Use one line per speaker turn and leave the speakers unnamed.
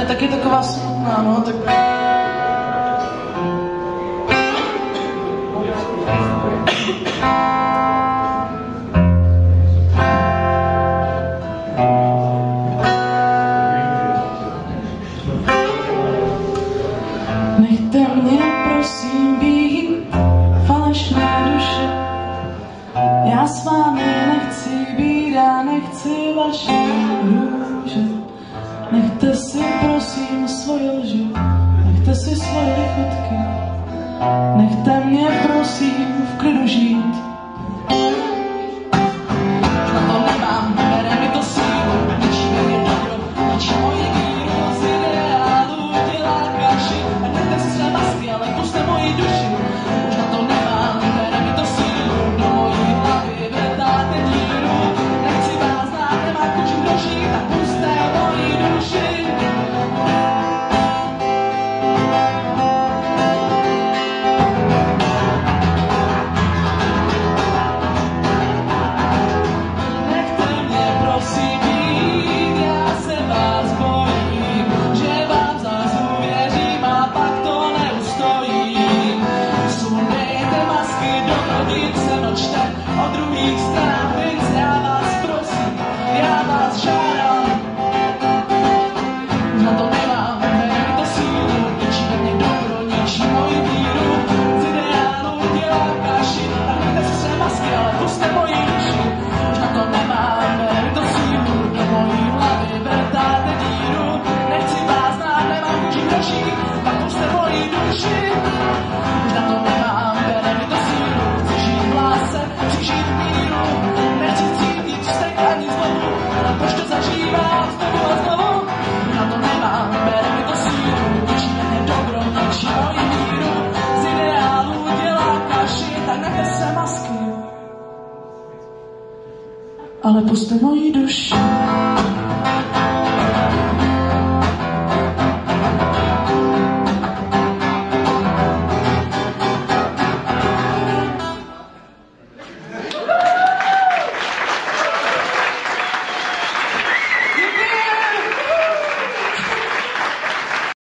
je taky taková smutná, no, tak... Nechte mě, prosím, být falešné duše. Já s vámi nechci být a nechci vaše růže. Nechte si, prosím, svoje lži, nechte si svoje lichotky. Nechte mě, prosím, v klidu žít. Na to nemám, bere mi to sílu, ničí mě dobro, ničí moji víru, z ideálu dělá kaši. A nechte si své masky, ale puste moji duši. Už na to nemám, bere mi to sílu, do mojí hlavy vrtáte díru. Nechci vás znát, nemá kuži dožít, tak puste moji duši. O druhých stranách mince, já vás prosím, já vás žádám. Už na to nemám, bere mi to sílu, ničí ve mně dobro, ničí moji víru. Z ideálu dělá kaši, tak nechte si své masky, ale puste moji duši. Už na to nemám, bere mi to sílu, do mojí hlavy vrtáte díru. Nechci vás znát, nemám kuži dožít, tak puste moji duši. Už na to nemám, bere mi to sílu, chci žít v lásce, žít míru, nechci cítit vztek ani znovu, ale proč to zažívám znovu a znovu? Na to nemám, bere mi to sílu, ničí mě dobro, ničí moji míru. Z ideálu dělá kaši, tak nechte se masky, ale puste moji duši.